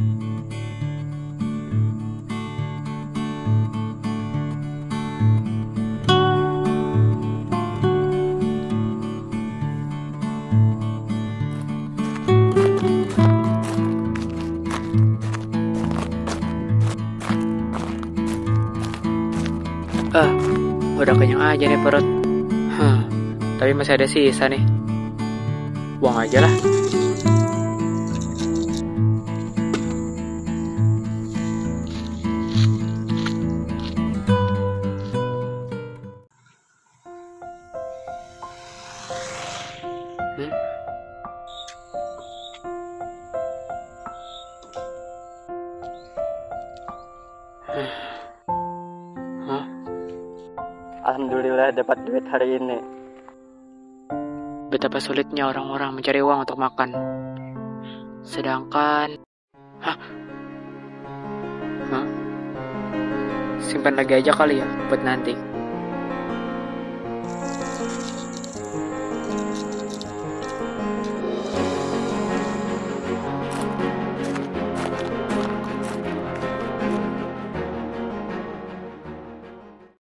Ah, udah kenyang aja nih perut. Tapi masih ada sisa nih. Buang aja lah. Hmm? Hah? Alhamdulillah dapat duit hari ini. Betapa sulitnya orang-orang mencari uang untuk makan. Sedangkan... Hah? Simpan lagi aja kali ya buat nanti.